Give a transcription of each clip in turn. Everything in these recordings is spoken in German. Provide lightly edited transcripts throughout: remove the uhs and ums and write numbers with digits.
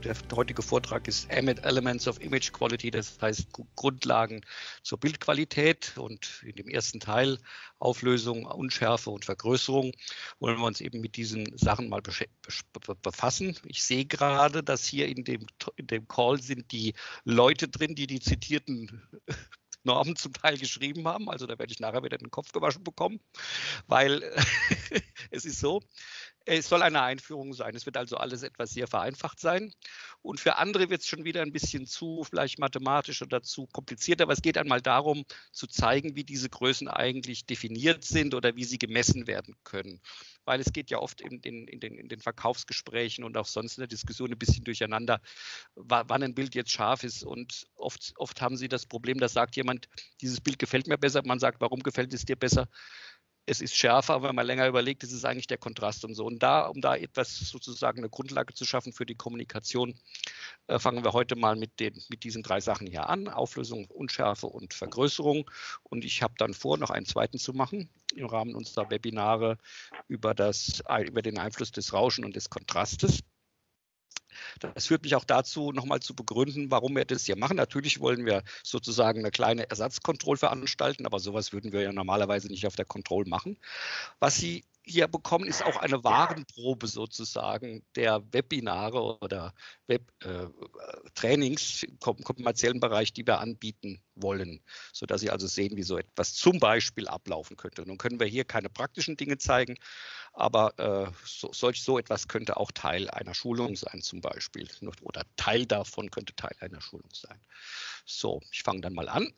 Der heutige Vortrag ist Elements of Image Quality, das heißt Grundlagen zur Bildqualität, und in dem ersten Teil Auflösung, Unschärfe und Vergrößerung wollen wir uns eben mit diesen Sachen mal befassen. Ich sehe gerade, dass hier in dem Call sind die Leute drin, die zitierten Normen zum Teil geschrieben haben. Also da werde ich nachher wieder den Kopf gewaschen bekommen, weil es ist so, es soll eine Einführung sein. Es wird also alles etwas sehr vereinfacht sein. Und für andere wird es schon wieder ein bisschen vielleicht mathematisch oder zu kompliziert. Aber es geht einmal darum, zu zeigen, wie diese Größen eigentlich definiert sind oder wie sie gemessen werden können. Weil es geht ja oft in den Verkaufsgesprächen und auch sonst in der Diskussion ein bisschen durcheinander, wann ein Bild jetzt scharf ist. Und oft haben Sie das Problem, da sagt jemand, dieses Bild gefällt mir besser. Man sagt, warum gefällt es dir besser? Es ist schärfer, aber wenn man länger überlegt, ist es eigentlich der Kontrast und so. Und um da etwas sozusagen eine Grundlage zu schaffen für die Kommunikation, fangen wir heute mal mit diesen 3 Sachen hier an: Auflösung, Unschärfe und Vergrößerung. Und ich habe dann vor, noch einen zweiten zu machen im Rahmen unserer Webinare über den Einfluss des Rauschen und des Kontrastes. Das führt mich auch dazu, nochmal zu begründen, warum wir das hier machen. Natürlich wollen wir sozusagen eine kleine Ersatzkontrolle veranstalten, aber sowas würden wir ja normalerweise nicht auf der Kontrolle machen. Was Sie hier bekommen, ist auch eine Warenprobe sozusagen der Webinare oder Webtrainings im kommerziellen Bereich, die wir anbieten wollen, sodass Sie also sehen, wie so etwas zum Beispiel ablaufen könnte. Nun können wir hier keine praktischen Dinge zeigen, aber so etwas könnte auch Teil einer Schulung sein zum Beispiel, oder Teil davon könnte Teil einer Schulung sein. So, ich fange dann mal an.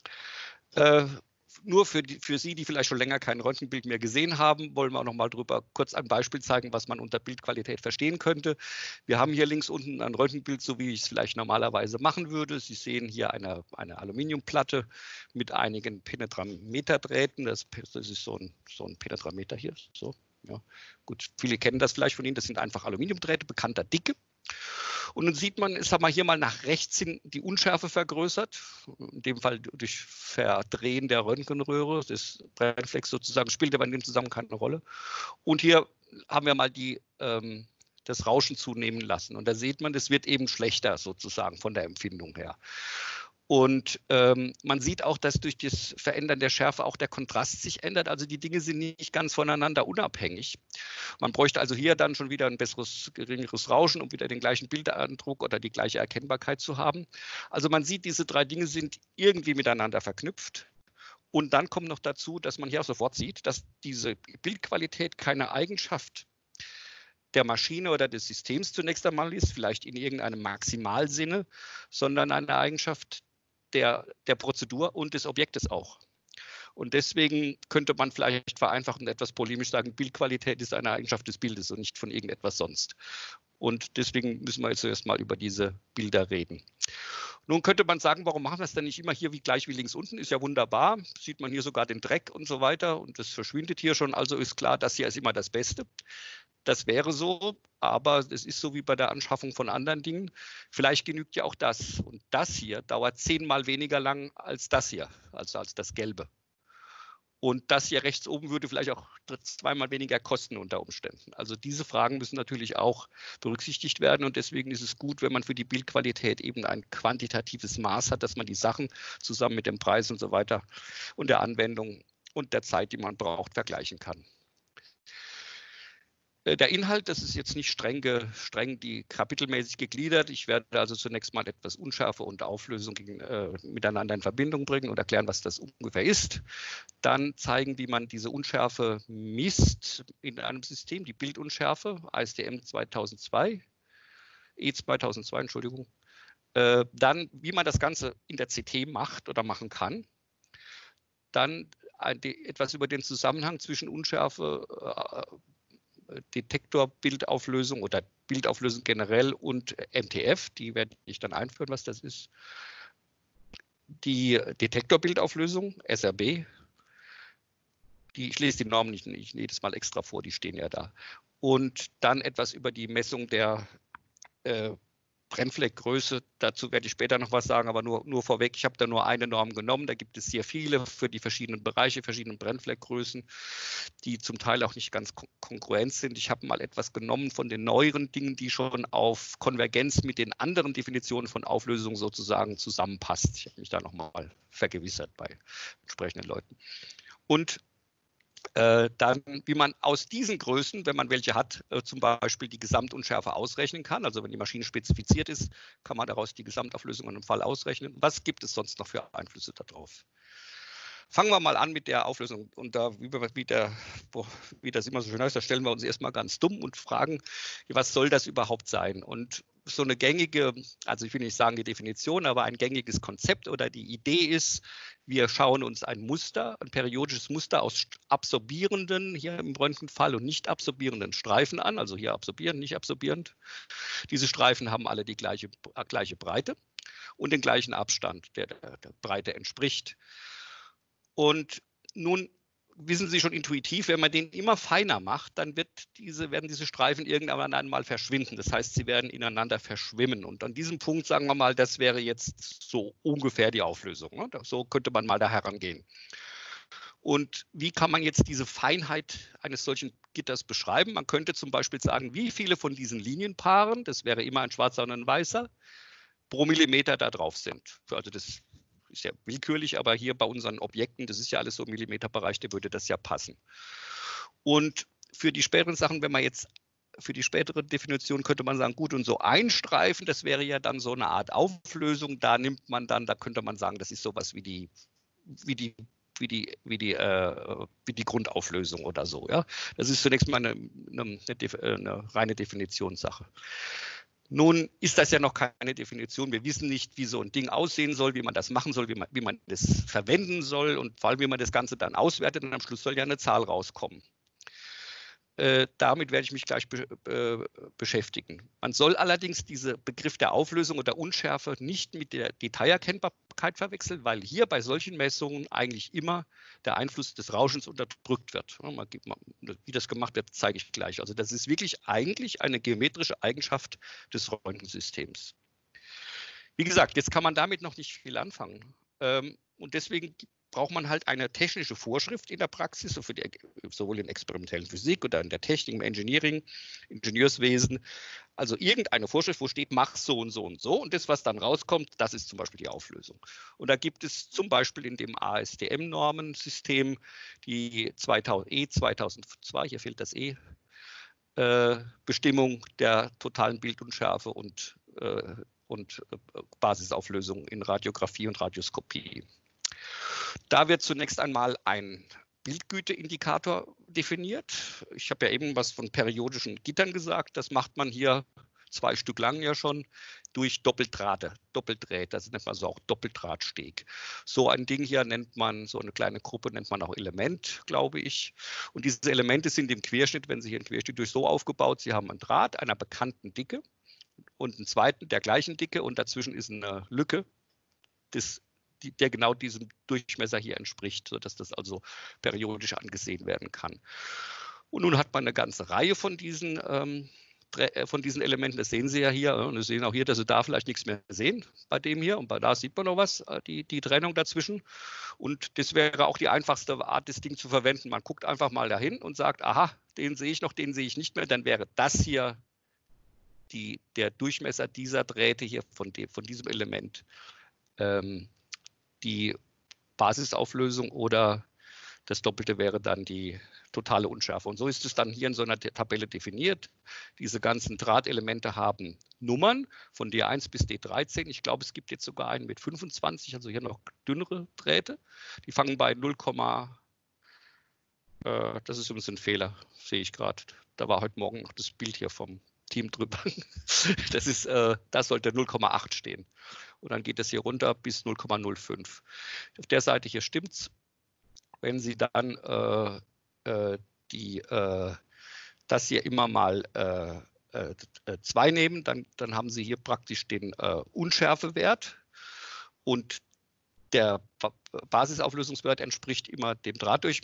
Nur für Sie, die vielleicht schon länger kein Röntgenbild mehr gesehen haben, wollen wir auch noch mal kurz ein Beispiel zeigen, was man unter Bildqualität verstehen könnte. Wir haben hier links unten ein Röntgenbild, so wie ich es vielleicht normalerweise machen würde. Sie sehen hier eine Aluminiumplatte mit einigen Penetrameterdrähten. Das ist so ein Penetrameter hier. So, ja. Gut, viele kennen das vielleicht von Ihnen. Das sind einfach Aluminiumdrähte bekannter Dicke. Und nun sieht man, ist hier mal nach rechts hin die Unschärfe vergrößert, in dem Fall durch Verdrehen der Röntgenröhre. Das Brennreflex sozusagen spielt aber in dem Zusammenhang keine Rolle. Und hier haben wir mal das Rauschen zunehmen lassen. Und da sieht man, das wird eben schlechter sozusagen von der Empfindung her. Und man sieht auch, dass durch das Verändern der Schärfe auch der Kontrast sich ändert. Also die Dinge sind nicht ganz voneinander unabhängig. Man bräuchte also hier dann schon wieder ein geringeres Rauschen, um wieder den gleichen Bildandruck oder die gleiche Erkennbarkeit zu haben. Also man sieht, diese 3 Dinge sind irgendwie miteinander verknüpft. Und dann kommt noch dazu, dass man hier auch sofort sieht, dass diese Bildqualität keine Eigenschaft der Maschine oder des Systems zunächst einmal ist, vielleicht in irgendeinem Maximalsinne, sondern eine Eigenschaft der Prozedur und des Objektes auch. Und deswegen könnte man vielleicht vereinfachend etwas polemisch sagen, Bildqualität ist eine Eigenschaft des Bildes und nicht von irgendetwas sonst. Und deswegen müssen wir jetzt erst mal über diese Bilder reden. Nun könnte man sagen, warum machen wir es denn nicht immer hier gleich wie links unten? Ist ja wunderbar, sieht man hier sogar den Dreck und so weiter und das verschwindet hier schon, also ist klar, das hier ist immer das Beste. Das wäre so, aber es ist so wie bei der Anschaffung von anderen Dingen. Vielleicht genügt ja auch das. Und das hier dauert 10-mal weniger lang als das hier, also als das Gelbe. Und das hier rechts oben würde vielleicht auch 2-mal weniger kosten unter Umständen. Also diese Fragen müssen natürlich auch berücksichtigt werden. Und deswegen ist es gut, wenn man für die Bildqualität eben ein quantitatives Maß hat, dass man die Sachen zusammen mit dem Preis und so weiter und der Anwendung und der Zeit, die man braucht, vergleichen kann. Der Inhalt, das ist jetzt nicht streng die kapitelmäßig gegliedert. Ich werde also zunächst mal etwas Unschärfe und Auflösung miteinander in Verbindung bringen und erklären, was das ungefähr ist. Dann zeigen, wie man diese Unschärfe misst in einem System, die Bildunschärfe, ASTM 2002, E2002, Entschuldigung. Dann, wie man das Ganze in der CT macht oder machen kann. Dann etwas über den Zusammenhang zwischen Unschärfe, Detektorbildauflösung oder Bildauflösung generell und MTF, die werde ich dann einführen, was das ist. Die Detektorbildauflösung, SRB, ich lese die Normen nicht jedes Mal extra vor, die stehen ja da. Und dann etwas über die Messung der Brennfleckgröße, dazu werde ich später noch was sagen, aber nur vorweg, ich habe da nur eine Norm genommen, da gibt es sehr viele für die verschiedenen Bereiche, verschiedenen Brennfleckgrößen, die zum Teil auch nicht ganz kongruent sind. Ich habe mal etwas genommen von den neueren Dingen, die schon auf Konvergenz mit den anderen Definitionen von Auflösung sozusagen zusammenpasst. Ich habe mich da nochmal vergewissert bei entsprechenden Leuten. Und dann, wie man aus diesen Größen, wenn man welche hat, zum Beispiel die Gesamtunschärfe ausrechnen kann. Also wenn die Maschine spezifiziert ist, kann man daraus die Gesamtauflösung in einem Fall ausrechnen. Was gibt es sonst noch für Einflüsse darauf? Fangen wir mal an mit der Auflösung. Und da, wie das immer so schön heißt, da stellen wir uns erstmal ganz dumm und fragen, was soll das überhaupt sein? Und so eine gängige, also ich will nicht sagen die Definition, aber ein gängiges Konzept oder die Idee ist, wir schauen uns ein Muster, ein periodisches Muster aus absorbierenden, hier im Röntgenfall, und nicht absorbierenden Streifen an, also hier absorbierend, nicht absorbierend. Diese Streifen haben alle die gleiche Breite und den gleichen Abstand, der Breite entspricht. Und nun wissen Sie schon intuitiv, wenn man den immer feiner macht, dann werden diese Streifen irgendwann einmal verschwinden. Das heißt, sie werden ineinander verschwimmen. Und an diesem Punkt, sagen wir mal, das wäre jetzt so ungefähr die Auflösung. Ne? So könnte man mal da herangehen. Und wie kann man jetzt diese Feinheit eines solchen Gitters beschreiben? Man könnte zum Beispiel sagen, wie viele von diesen Linienpaaren, das wäre immer ein schwarzer und ein weißer, pro Millimeter da drauf sind. Also das ist ja willkürlich, aber hier bei unseren Objekten, das ist ja alles so im Millimeterbereich, der würde das ja passen. Und für die späteren Sachen, wenn man jetzt für die spätere Definition könnte man sagen, gut, und so ein Streifen, das wäre ja dann so eine Art Auflösung, da könnte man sagen, das ist sowas wie die Grundauflösung oder so. Ja? Das ist zunächst mal eine reine Definitionssache. Nun ist das ja noch keine Definition. Wir wissen nicht, wie so ein Ding aussehen soll, wie man das machen soll, wie man das verwenden soll und vor allem, wie man das Ganze dann auswertet. Und am Schluss soll ja eine Zahl rauskommen. Damit werde ich mich gleich beschäftigen. Man soll allerdings diesen Begriff der Auflösung oder Unschärfe nicht mit der Detailerkennbarkeit verwechseln, weil hier bei solchen Messungen eigentlich immer der Einfluss des Rauschens unterdrückt wird. Wie das gemacht wird, zeige ich gleich. Also das ist wirklich eigentlich eine geometrische Eigenschaft des Röntgensystems. Wie gesagt, jetzt kann man damit noch nicht viel anfangen. Und deswegen braucht man halt eine technische Vorschrift in der Praxis, sowohl in der experimentellen Physik oder in der Technik, im Engineering, Ingenieurswesen. Also irgendeine Vorschrift, wo steht, mach so und so und so. Und das, was dann rauskommt, das ist zum Beispiel die Auflösung. Und da gibt es zum Beispiel in dem ASTM-Normensystem die E2002, hier fehlt das E, Bestimmung der totalen Bildunschärfe und Basisauflösung in Radiographie und Radioskopie. Da wird zunächst einmal ein Bildgüteindikator definiert. Ich habe ja eben was von periodischen Gittern gesagt. Das macht man hier 2 Stück lang ja schon durch Doppeldrähte. Das nennt man so auch Doppeldrahtsteg. So ein Ding hier nennt man, so eine kleine Gruppe nennt man auch Element, glaube ich. Und diese Elemente sind im Querschnitt, wenn Sie hier einen Querschnitt durch so aufgebaut, Sie haben einen Draht einer bekannten Dicke und einen zweiten der gleichen Dicke und dazwischen ist eine Lücke, der genau diesem Durchmesser hier entspricht, sodass das also periodisch angesehen werden kann. Und nun hat man eine ganze Reihe von diesen Elementen, das sehen Sie ja hier, und Sie sehen auch hier, dass Sie da vielleicht nichts mehr sehen bei dem hier, und bei da sieht man noch was, die Trennung dazwischen. Und das wäre auch die einfachste Art, das Ding zu verwenden. Man guckt einfach mal dahin und sagt, aha, den sehe ich noch, den sehe ich nicht mehr, dann wäre das hier der Durchmesser dieser Drähte hier von diesem Element. Die Basisauflösung oder das Doppelte wäre dann die totale Unschärfe. Und so ist es dann hier in so einer Tabelle definiert. Diese ganzen Drahtelemente haben Nummern von D1 bis D13. Ich glaube, es gibt jetzt sogar einen mit 25, also hier noch dünnere Drähte. Die fangen bei 0, das ist übrigens ein Fehler, sehe ich gerade. Da war heute Morgen noch das Bild hier vom Team drüber. Da sollte 0,8 stehen. Und dann geht es hier runter bis 0,05. Auf der Seite hier stimmt es. Wenn Sie dann das hier immer mal 2 nehmen, dann haben Sie hier praktisch den Unschärfewert. Und der Basisauflösungswert entspricht immer dem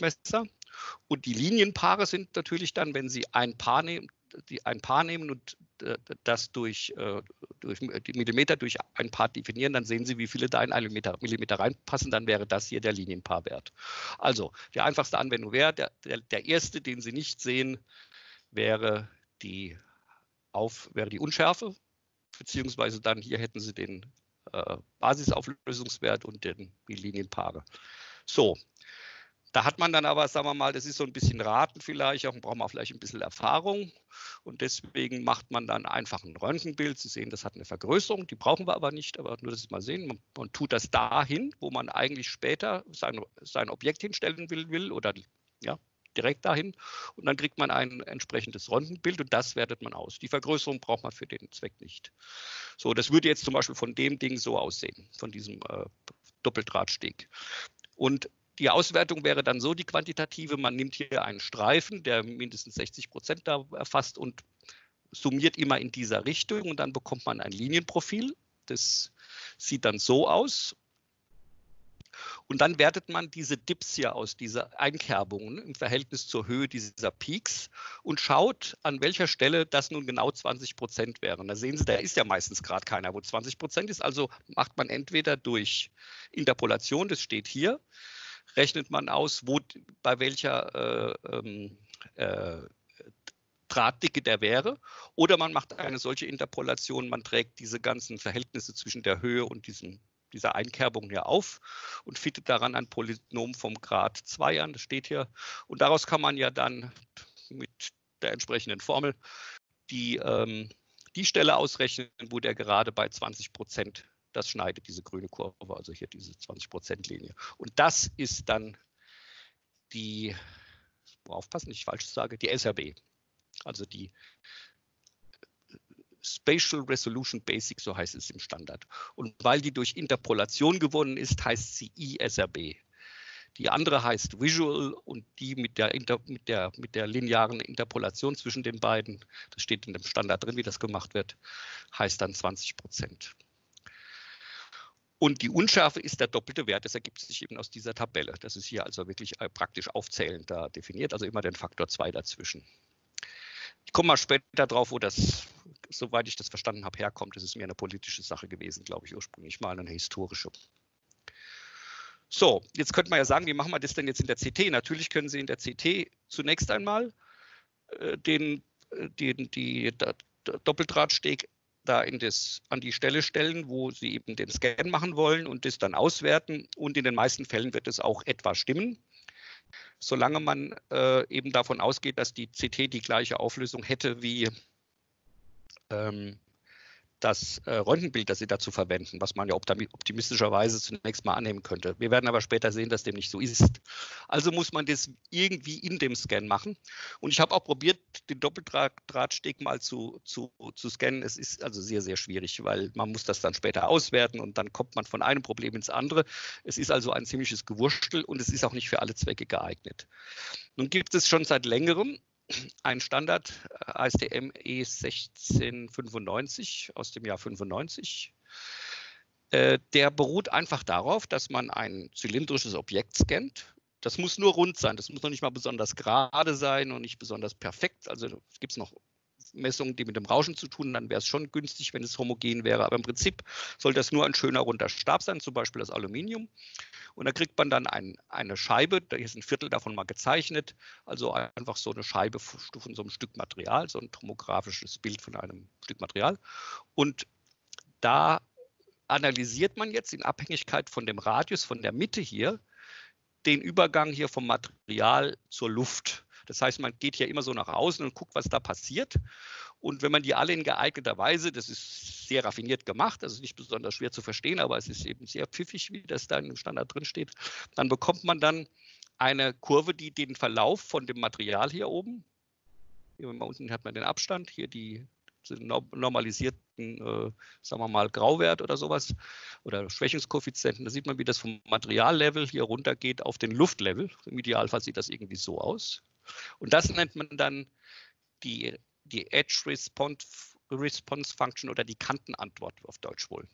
Drahtdurchmesser. Und die Linienpaare sind natürlich dann, wenn Sie ein Paar nehmen und das durch die Millimeter durch ein Part definieren, dann sehen Sie, wie viele da in einen Millimeter reinpassen, dann wäre das hier der Linienpaarwert. Also die einfachste Anwendung wäre, der erste, den Sie nicht sehen, wäre die Unschärfe, beziehungsweise dann hier hätten Sie den Basisauflösungswert und die Linienpaare. So, da hat man dann aber, sagen wir mal, das ist so ein bisschen Raten vielleicht, auch braucht man vielleicht ein bisschen Erfahrung und deswegen macht man dann einfach ein Röntgenbild. Sie sehen, das hat eine Vergrößerung, die brauchen wir aber nicht, aber nur, dass Sie mal sehen, man tut das dahin, wo man eigentlich später sein Objekt hinstellen will oder ja, direkt dahin und dann kriegt man ein entsprechendes Röntgenbild und das wertet man aus. Die Vergrößerung braucht man für den Zweck nicht. So, das würde jetzt zum Beispiel von dem Ding so aussehen, von diesem Doppeldrahtsteg. Und die Auswertung wäre dann so, die quantitative, man nimmt hier einen Streifen, der mindestens 60% da erfasst und summiert immer in dieser Richtung und dann bekommt man ein Linienprofil. Das sieht dann so aus. Und dann wertet man diese Dips hier aus, diese Einkerbungen im Verhältnis zur Höhe dieser Peaks und schaut, an welcher Stelle das nun genau 20% wären. Da sehen Sie, da ist ja meistens gerade keiner, wo 20% ist. Also macht man entweder durch Interpolation, das steht hier, rechnet man aus, bei welcher Drahtdicke der wäre, oder man macht eine solche Interpolation, man trägt diese ganzen Verhältnisse zwischen der Höhe und dieser Einkerbung hier auf und fittet daran ein Polynom vom Grad 2 an, das steht hier. Und daraus kann man ja dann mit der entsprechenden Formel die Stelle ausrechnen, wo der gerade bei 20% das schneidet, diese grüne Kurve, also hier diese 20%-Linie. Und das ist dann die, aufpassen, nicht falsch sage, die SRB, also die Spatial Resolution Basic, so heißt es im Standard. Und weil die durch Interpolation gewonnen ist, heißt sie ISRB. Die andere heißt Visual und die mit der linearen Interpolation zwischen den beiden, das steht in dem Standard drin, wie das gemacht wird, heißt dann 20%. Und die Unschärfe ist der doppelte Wert, das ergibt sich eben aus dieser Tabelle. Das ist hier also wirklich praktisch aufzählend da definiert, also immer den Faktor 2 dazwischen. Ich komme mal später drauf, wo das, soweit ich das verstanden habe, herkommt. Das ist mir eine politische Sache gewesen, glaube ich, ursprünglich mal eine historische. So, jetzt könnte man ja sagen, wie machen wir das denn jetzt in der CT? Natürlich können Sie in der CT zunächst einmal den Doppeldrahtsteg da an die Stelle stellen, wo Sie eben den Scan machen wollen und das dann auswerten. Und in den meisten Fällen wird es auch etwa stimmen, solange man eben davon ausgeht, dass die CT die gleiche Auflösung hätte wie das Röntgenbild, das Sie dazu verwenden, was man ja optimistischerweise zunächst mal annehmen könnte. Wir werden aber später sehen, dass dem nicht so ist. Also muss man das irgendwie in dem Scan machen. Und ich habe auch probiert, den Doppeldrahtsteg mal zu scannen. Es ist also sehr, sehr schwierig, weil man muss das dann später auswerten und dann kommt man von einem Problem ins andere. Es ist also ein ziemliches Gewurstel und es ist auch nicht für alle Zwecke geeignet. Nun gibt es schon seit längerem ein Standard ASTM E1695 aus dem Jahr 95. Der beruht einfach darauf, dass man ein zylindrisches Objekt scannt. Das muss nur rund sein, das muss noch nicht mal besonders gerade sein und nicht besonders perfekt. Also gibt es noch Messungen, die mit dem Rauschen zu tun, dann wäre es schon günstig, wenn es homogen wäre. Aber im Prinzip soll das nur ein schöner runder Stab sein, zum Beispiel das Aluminium. Und da kriegt man dann eine Scheibe, da ist ein Viertel davon mal gezeichnet, also einfach so eine Scheibe von so einem Stück Material, so ein tomografisches Bild von einem Stück Material. Und da analysiert man jetzt in Abhängigkeit von dem Radius, von der Mitte hier, den Übergang hier vom Material zur Luft. Das heißt, man geht hier immer so nach außen und guckt, was da passiert. Und wenn man die alle in geeigneter Weise, das ist sehr raffiniert gemacht, also nicht besonders schwer zu verstehen, aber es ist eben sehr pfiffig, wie das da im Standard drin steht, dann bekommt man dann eine Kurve, die den Verlauf von dem Material hier oben, hier unten hat man den Abstand, hier die normalisierten, sagen wir mal, Grauwert oder sowas oder Schwächungskoeffizienten. Da sieht man, wie das vom Materiallevel hier runter geht auf den Luftlevel. Im Idealfall sieht das irgendwie so aus. Und das nennt man dann die Edge Response Function oder die Kantenantwort auf Deutsch wohl.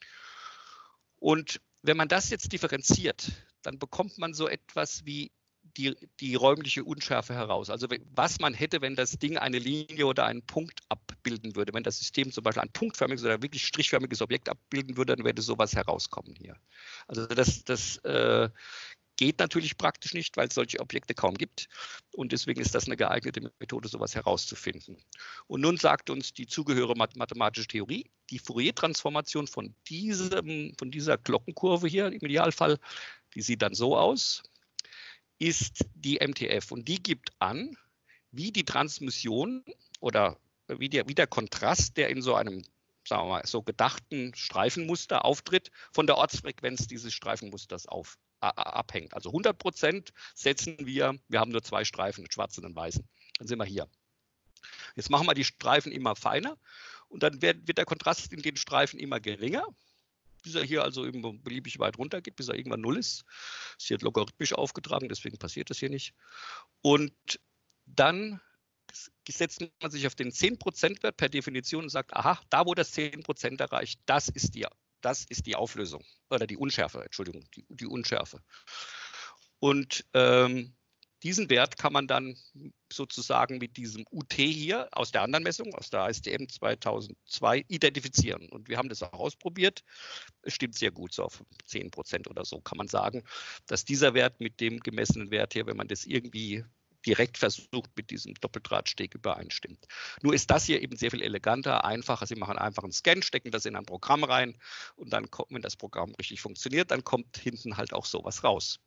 Und wenn man das jetzt differenziert, dann bekommt man so etwas wie die räumliche Unschärfe heraus. Also was man hätte, wenn das Ding eine Linie oder einen Punkt abbilden würde, wenn das System zum Beispiel ein punktförmiges oder wirklich strichförmiges Objekt abbilden würde, dann würde sowas herauskommen hier. Also das geht natürlich praktisch nicht, weil es solche Objekte kaum gibt. Und deswegen ist das eine geeignete Methode, sowas herauszufinden. Und nun sagt uns die zugehörige mathematische Theorie, die Fourier-Transformation von dieser Glockenkurve hier im Idealfall, die sieht dann so aus, ist die MTF. Und die gibt an, wie die Transmission oder wie der Kontrast, der in so einem, sagen wir mal, so gedachten Streifenmuster auftritt, von der Ortsfrequenz dieses Streifenmusters abhängt. Also 100% setzen wir haben nur 2 Streifen, einen schwarzen und einen weißen. Dann sind wir hier. Jetzt machen wir die Streifen immer feiner und dann wird der Kontrast in den Streifen immer geringer, bis er hier also eben beliebig weit runter geht, bis er irgendwann 0 ist. Ist hier logarithmisch aufgetragen, deswegen passiert das hier nicht. Und dann setzt man sich auf den 10%-Wert per Definition und sagt, aha, da wo das 10% erreicht, das ist die Auflösung oder die Unschärfe, Entschuldigung, die Unschärfe. Und diesen Wert kann man dann sozusagen mit diesem UT hier aus der anderen Messung, aus der ASTM 2002, identifizieren. Und wir haben das auch ausprobiert. Es stimmt sehr gut, so auf 10% oder so kann man sagen, dass dieser Wert mit dem gemessenen Wert hier, wenn man das irgendwie direkt versucht, mit diesem Doppeldrahtsteg übereinstimmt. Nur ist das hier eben sehr viel eleganter, einfacher. Sie machen einfach einen Scan, stecken das in ein Programm rein und dann kommt, wenn das Programm richtig funktioniert, dann kommt hinten halt auch sowas raus.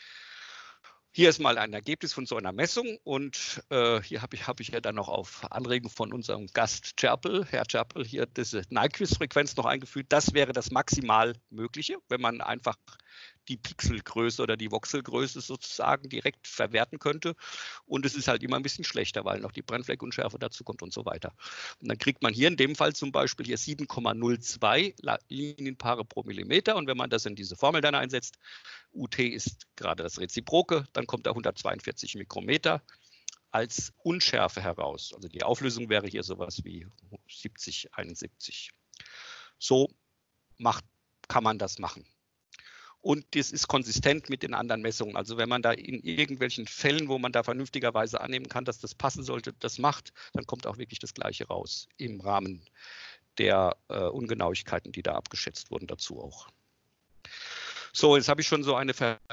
Hier ist mal ein Ergebnis von so einer Messung und hier habe ich ja dann noch auf Anregung von unserem Gast Herr Czerpel, hier diese Nyquist-Frequenz noch eingefügt. Das wäre das maximal Mögliche, wenn man einfach die Pixelgröße oder die Voxelgröße sozusagen direkt verwerten könnte. Und es ist halt immer ein bisschen schlechter, weil noch die Brennfleckunschärfe dazu kommt und so weiter. Und dann kriegt man hier in dem Fall zum Beispiel hier 7,02 Linienpaare pro Millimeter. Und wenn man das in diese Formel dann einsetzt, UT ist gerade das Reziproke, dann kommt da 142 Mikrometer als Unschärfe heraus. Also die Auflösung wäre hier sowas wie 70, 71. So kann man das machen. Und das ist konsistent mit den anderen Messungen. Also wenn man da in irgendwelchen Fällen, wo man da vernünftigerweise annehmen kann, dass das passen sollte, das macht, dann kommt auch wirklich das Gleiche raus im Rahmen der Ungenauigkeiten, die da abgeschätzt wurden, dazu auch. So, jetzt habe ich schon so eine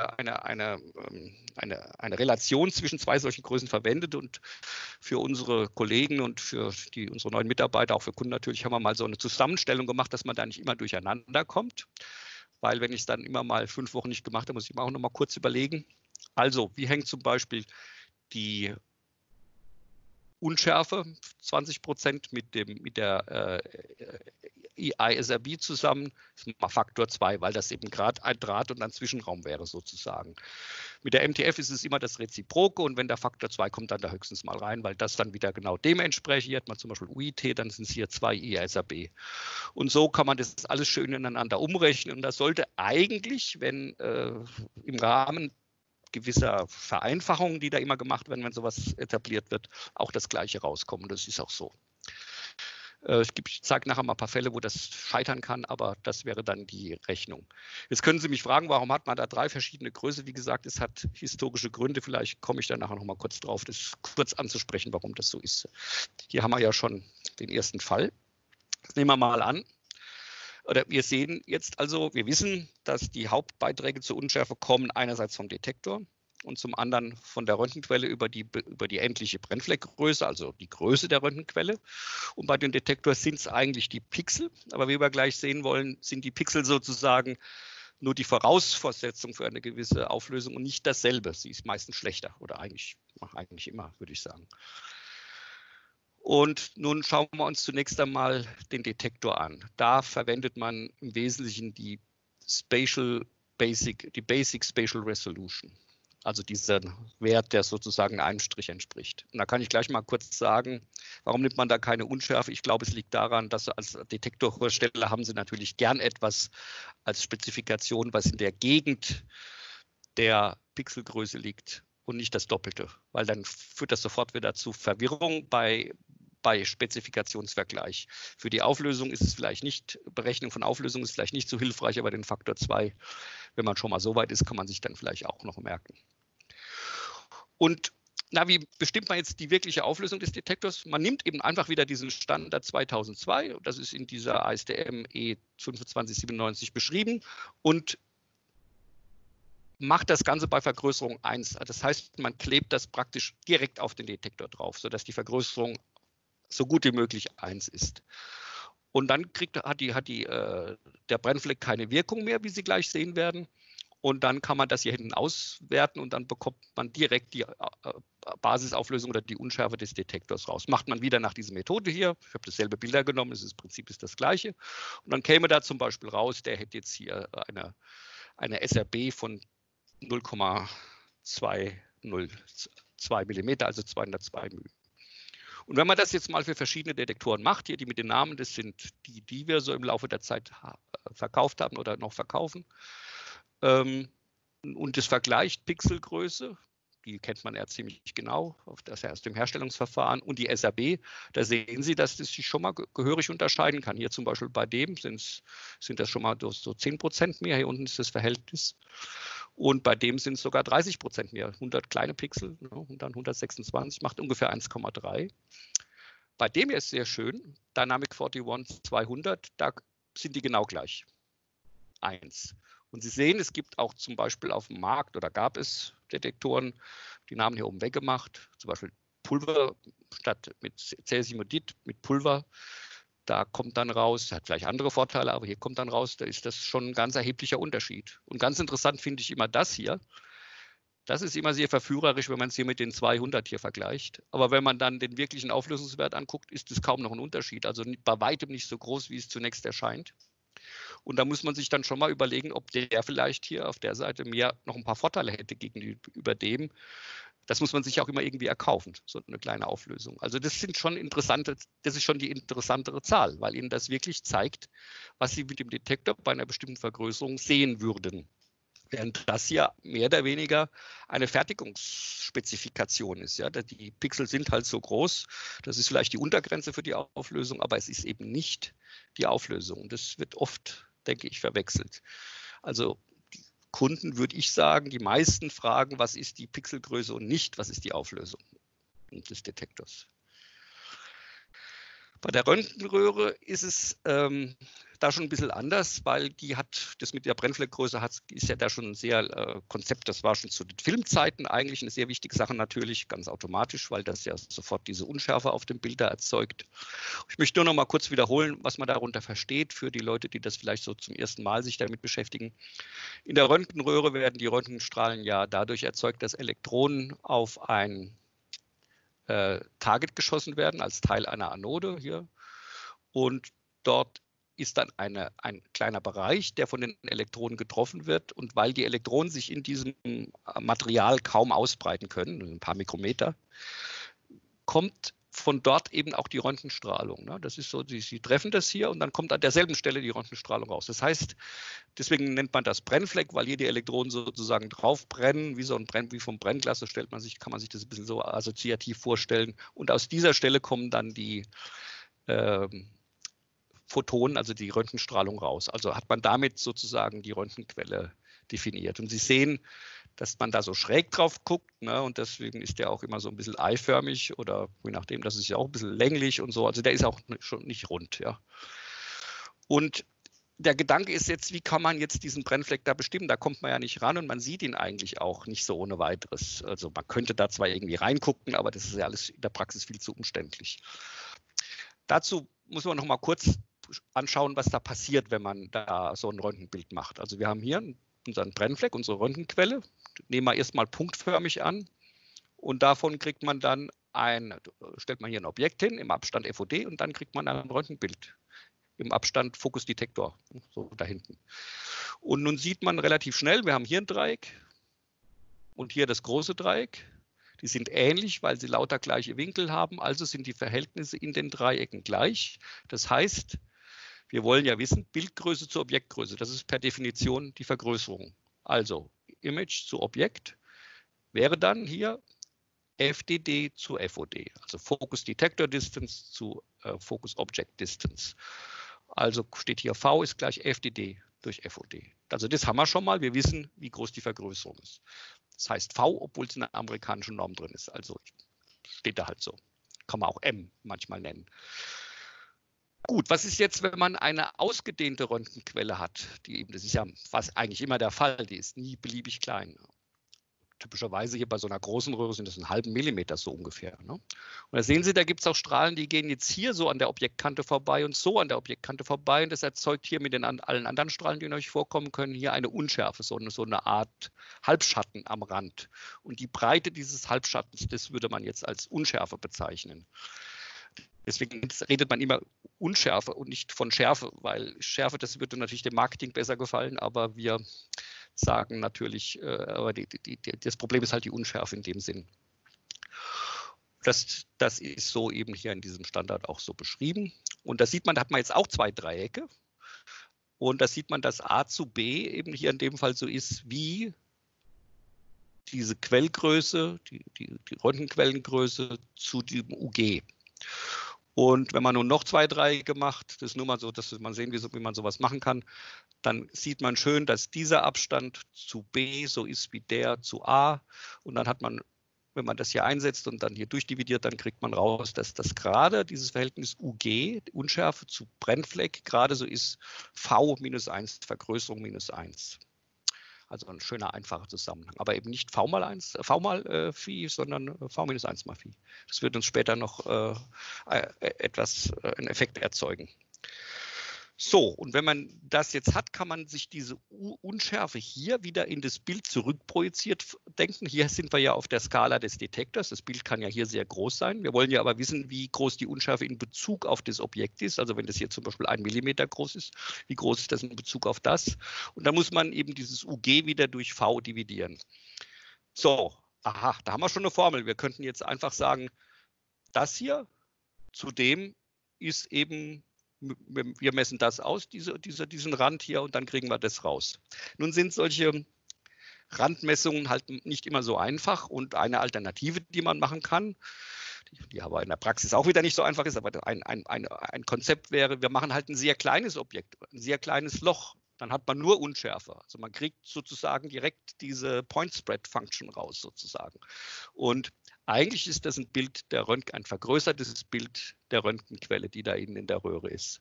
Relation zwischen 2 solchen Größen verwendet und für unsere Kollegen und für unsere neuen Mitarbeiter, auch für Kunden natürlich, haben wir mal so eine Zusammenstellung gemacht, dass man da nicht immer durcheinander kommt. Weil wenn ich es dann immer mal 5 Wochen nicht gemacht habe, muss ich mir auch noch mal kurz überlegen. Also, wie hängt zum Beispiel die Unschärfe 20% mit der ISRB zusammen? Das ist mal Faktor 2, weil das eben gerade ein Draht und ein Zwischenraum wäre sozusagen. Mit der MTF ist es immer das Reziproke und wenn der Faktor 2 kommt, dann da höchstens mal rein, weil das dann wieder genau dem entspricht. Hier hat man zum Beispiel UIT, dann sind es hier 2 ISRB. Und so kann man das alles schön ineinander umrechnen und das sollte eigentlich, wenn im Rahmen gewisser Vereinfachungen, die da immer gemacht werden, wenn sowas etabliert wird, auch das Gleiche rauskommen. Das ist auch so. Ich zeige nachher mal ein paar Fälle, wo das scheitern kann, aber das wäre dann die Rechnung. Jetzt können Sie mich fragen, warum hat man da 3 verschiedene Größen? Wie gesagt, es hat historische Gründe. Vielleicht komme ich da nachher noch mal kurz drauf, das kurz anzusprechen, warum das so ist. Hier haben wir ja schon den ersten Fall. Das nehmen wir mal an. Oder wir sehen jetzt also, wir wissen, dass die Hauptbeiträge zur Unschärfe kommen einerseits vom Detektor und zum anderen von der Röntgenquelle über die endliche Brennfleckgröße, also die Größe der Röntgenquelle. Und bei dem Detektor sind es eigentlich die Pixel, aber wie wir gleich sehen wollen, sind die Pixel sozusagen nur die Voraussetzung für eine gewisse Auflösung und nicht dasselbe. Sie ist meistens schlechter oder eigentlich immer, würde ich sagen. Und nun schauen wir uns zunächst einmal den Detektor an. Da verwendet man im Wesentlichen die Basic Spatial Resolution, also diesen Wert, der sozusagen einem Strich entspricht. Und da kann ich gleich mal kurz sagen, warum nimmt man da keine Unschärfe? Ich glaube, es liegt daran, dass als Detektorhersteller haben sie natürlich gern etwas als Spezifikation, was in der Gegend der Pixelgröße liegt und nicht das Doppelte, weil dann führt das sofort wieder zu Verwirrung bei Spezifikationsvergleich. Für die Auflösung ist es vielleicht nicht, Berechnung von Auflösung ist vielleicht nicht so hilfreich, aber den Faktor 2, wenn man schon mal so weit ist, kann man sich dann vielleicht auch noch merken. Und Na, wie bestimmt man jetzt die wirkliche Auflösung des Detektors? Man nimmt eben einfach wieder diesen Standard 2002, das ist in dieser ASTM E2597 beschrieben, und macht das Ganze bei Vergrößerung 1. Das heißt, man klebt das praktisch direkt auf den Detektor drauf, sodass die Vergrößerung so gut wie möglich 1 ist. Und dann hat der Brennfleck keine Wirkung mehr, wie Sie gleich sehen werden. Und dann kann man das hier hinten auswerten und dann bekommt man direkt die Basisauflösung oder die Unschärfe des Detektors raus. Macht man wieder nach dieser Methode hier. Ich habe dasselbe Bilder genommen, das Prinzip ist das gleiche. Und dann käme da zum Beispiel raus, der hätte jetzt hier eine SRB von 0,202 mm, also 202 μ. Und wenn man das jetzt mal für verschiedene Detektoren macht, hier die mit den Namen, das sind die, die wir so im Laufe der Zeit verkauft haben oder noch verkaufen, und das vergleicht Pixelgröße, die kennt man ja ziemlich genau aus dem Herstellungsverfahren, und die SRB, da sehen Sie, dass das sich schon mal gehörig unterscheiden kann. Hier zum Beispiel bei dem sind das schon mal so 10% mehr, hier unten ist das Verhältnis. Und bei dem sind es sogar 30% mehr, 100 kleine Pixel, und dann 126, macht ungefähr 1,3. Bei dem hier ist sehr schön, Dynamic 41 200, da sind die genau gleich, 1. Und Sie sehen, es gibt auch zum Beispiel auf dem Markt, oder gab es Detektoren, die Namen hier oben weggemacht, zum Beispiel Pulver statt mit Cäsiumodid, mit Pulver. Da kommt dann raus, hat vielleicht andere Vorteile, aber hier kommt dann raus, da ist das schon ein ganz erheblicher Unterschied. Und ganz interessant finde ich immer das hier. Das ist immer sehr verführerisch, wenn man es hier mit den 200 hier vergleicht. Aber wenn man dann den wirklichen Auflösungswert anguckt, ist es kaum noch ein Unterschied. Also bei weitem nicht so groß, wie es zunächst erscheint. Und da muss man sich dann schon mal überlegen, ob der vielleicht hier auf der Seite noch ein paar Vorteile hätte gegenüber dem. Das muss man sich auch immer irgendwie erkaufen, so eine kleine Auflösung. Also das ist schon die interessantere Zahl, weil Ihnen das wirklich zeigt, was Sie mit dem Detektor bei einer bestimmten Vergrößerung sehen würden. Während das hier mehr oder weniger eine Fertigungsspezifikation ist. Ja? Die Pixel sind halt so groß, das ist vielleicht die Untergrenze für die Auflösung, aber es ist eben nicht die Auflösung. Das wird oft, denke ich, verwechselt. Also die Kunden, würde ich sagen, die meisten fragen, was ist die Pixelgröße und nicht, was ist die Auflösung des Detektors. Bei der Röntgenröhre ist es da schon ein bisschen anders, weil das mit der Brennfleckgröße ist ja da schon ein sehr Konzept, das war schon zu den Filmzeiten eigentlich eine sehr wichtige Sache natürlich, ganz automatisch, weil das ja sofort diese Unschärfe auf dem Bild da erzeugt. Ich möchte nur noch mal kurz wiederholen, was man darunter versteht, für die Leute, die das vielleicht so zum ersten Mal sich damit beschäftigen. In der Röntgenröhre werden die Röntgenstrahlen ja dadurch erzeugt, dass Elektronen auf ein Target geschossen werden als Teil einer Anode hier. Und dort ist dann ein kleiner Bereich, der von den Elektronen getroffen wird. Und weil die Elektronen sich in diesem Material kaum ausbreiten können, ein paar Mikrometer, kommt von dort eben auch die Röntgenstrahlung. Ne? Das ist so, sie treffen das hier und dann kommt an derselben Stelle die Röntgenstrahlung raus. Das heißt, deswegen nennt man das Brennfleck, weil hier die Elektronen sozusagen drauf brennen, wie vom Brennglas, so kann man sich das ein bisschen so assoziativ vorstellen. Und aus dieser Stelle kommen dann die Photonen, also die Röntgenstrahlung raus. Also hat man damit sozusagen die Röntgenquelle definiert. Und Sie sehen, dass man da so schräg drauf guckt, ne? Und deswegen ist der auch immer so ein bisschen eiförmig oder je nachdem, das ist ja auch ein bisschen länglich und so. Also der ist auch schon nicht rund, ja. Und der Gedanke ist jetzt, wie kann man jetzt diesen Brennfleck da bestimmen? Da kommt man ja nicht ran und man sieht ihn eigentlich auch nicht so ohne weiteres. Also man könnte da zwar irgendwie reingucken, aber das ist ja alles in der Praxis viel zu umständlich. Dazu muss man noch mal kurz anschauen, was da passiert, wenn man da so ein Röntgenbild macht. Also wir haben hier unseren Brennfleck, unsere Röntgenquelle, nehmen wir erstmal punktförmig an und davon kriegt man dann stellt man hier ein Objekt hin im Abstand FOD und dann kriegt man ein Röntgenbild im Abstand Fokusdetektor, so da hinten. Und nun sieht man relativ schnell, wir haben hier ein Dreieck und hier das große Dreieck. Die sind ähnlich, weil sie lauter gleiche Winkel haben, also sind die Verhältnisse in den Dreiecken gleich. Das heißt, wir wollen ja wissen, Bildgröße zu Objektgröße, das ist per Definition die Vergrößerung. Also Image zu Objekt wäre dann hier FDD zu FOD, also Focus Detector Distance zu Focus Object Distance. Also steht hier V ist gleich FDD durch FOD. Also das haben wir schon mal, wir wissen, wie groß die Vergrößerung ist. Das heißt V, obwohl es in der amerikanischen Norm drin ist. Also steht da halt so. Kann man auch M manchmal nennen. Gut, was ist jetzt, wenn man eine ausgedehnte Röntgenquelle hat? Das ist ja fast eigentlich immer der Fall, die ist nie beliebig klein. Typischerweise hier bei so einer großen Röhre sind das einen halben Millimeter so ungefähr. Ne? Und da sehen Sie, da gibt es auch Strahlen, die gehen jetzt hier so an der Objektkante vorbei und so an der Objektkante vorbei. Und das erzeugt hier mit allen anderen Strahlen, die in euch vorkommen können, hier eine Unschärfe, so eine Art Halbschatten am Rand. Und die Breite dieses Halbschattens, das würde man jetzt als Unschärfe bezeichnen. Deswegen redet man immer Unschärfe und nicht von Schärfe, weil Schärfe, das würde natürlich dem Marketing besser gefallen, aber wir sagen natürlich, aber das Problem ist halt die Unschärfe in dem Sinn. Das ist so eben hier in diesem Standard auch so beschrieben. Und da sieht man, da hat man jetzt auch zwei Dreiecke. Und da sieht man, dass A zu B eben hier in dem Fall so ist wie diese Quellgröße, die Röntgenquellengröße zu dem UG. Und wenn man nun noch zwei Dreiecke macht, das ist nur mal so, dass man sehen, wie man sowas machen kann, dann sieht man schön, dass dieser Abstand zu B so ist wie der zu A. Und dann hat man, wenn man das hier einsetzt und dann hier durchdividiert, dann kriegt man raus, dass das gerade dieses Verhältnis UG, Unschärfe zu Brennfleck, gerade so ist V minus 1, Vergrößerung minus 1. Also ein schöner, einfacher Zusammenhang. Aber eben nicht V mal Phi, sondern V minus 1 mal Phi. Das wird uns später noch einen Effekt erzeugen. So, und wenn man das jetzt hat, kann man sich diese Unschärfe hier wieder in das Bild zurückprojiziert denken. Hier sind wir ja auf der Skala des Detektors. Das Bild kann ja hier sehr groß sein. Wir wollen ja aber wissen, wie groß die Unschärfe in Bezug auf das Objekt ist. Also wenn das hier zum Beispiel 1 Millimeter groß ist, wie groß ist das in Bezug auf das? Und da muss man eben dieses UG wieder durch V dividieren. So, aha, da haben wir schon eine Formel. Wir könnten jetzt einfach sagen, das hier zu dem ist eben, wir messen das aus, diesen Rand hier, und dann kriegen wir das raus. Nun sind solche Randmessungen halt nicht immer so einfach, und eine Alternative, die man machen kann, die aber in der Praxis auch wieder nicht so einfach ist, aber ein Konzept wäre, wir machen halt ein sehr kleines Objekt, ein sehr kleines Loch. Dann hat man nur Unschärfe. Also man kriegt sozusagen direkt diese Point-Spread-Function raus sozusagen. Und eigentlich ist das ein Bild ein vergrößertes Bild der Röntgenquelle, die da innen in der Röhre ist.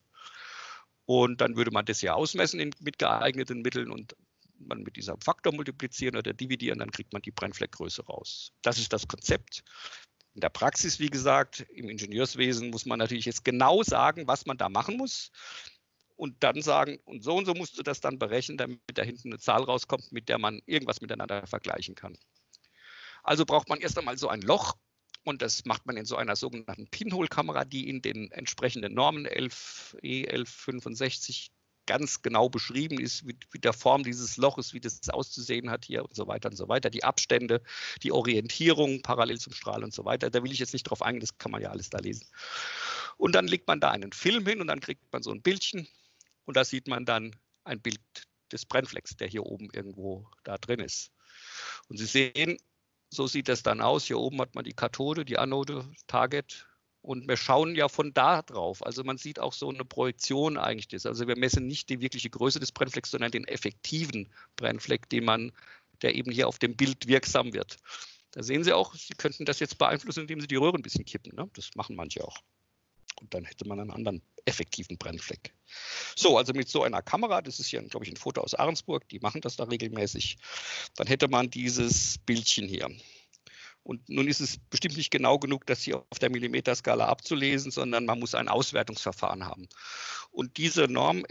Und dann würde man das ja ausmessen mit geeigneten Mitteln und man mit diesem Faktor multiplizieren oder dividieren, dann kriegt man die Brennfleckgröße raus. Das ist das Konzept. In der Praxis, wie gesagt, im Ingenieurswesen muss man natürlich jetzt genau sagen, was man da machen muss. Und dann sagen, und so musst du das dann berechnen, damit da hinten eine Zahl rauskommt, mit der man irgendwas miteinander vergleichen kann. Also braucht man erst einmal so ein Loch, und das macht man in so einer sogenannten Pinhole-Kamera, die in den entsprechenden Normen 11E, 1165 ganz genau beschrieben ist, wie der Form dieses Loches, wie das auszusehen hat hier und so weiter und so weiter, die Abstände, die Orientierung parallel zum Strahl und so weiter. Da will ich jetzt nicht drauf eingehen, das kann man ja alles da lesen. Und dann legt man da einen Film hin und dann kriegt man so ein Bildchen, und da sieht man dann ein Bild des Brennflecks, der hier oben irgendwo da drin ist. Und Sie sehen, so sieht das dann aus. Hier oben hat man die Kathode, die Anode, Target. Und wir schauen ja von da drauf. Also man sieht auch so eine Projektion eigentlich. Also wir messen nicht die wirkliche Größe des Brennflecks, sondern den effektiven Brennfleck, der eben hier auf dem Bild wirksam wird. Da sehen Sie auch, Sie könnten das jetzt beeinflussen, indem Sie die Röhre ein bisschen kippen. Ne? Das machen manche auch. Und dann hätte man einen anderen effektiven Brennfleck. So, also mit so einer Kamera, das ist hier, glaube ich, ein Foto aus Ahrensburg, die machen das da regelmäßig, dann hätte man dieses Bildchen hier. Und nun ist es bestimmt nicht genau genug, das hier auf der Millimeterskala abzulesen, sondern man muss ein Auswertungsverfahren haben. Und diese Norm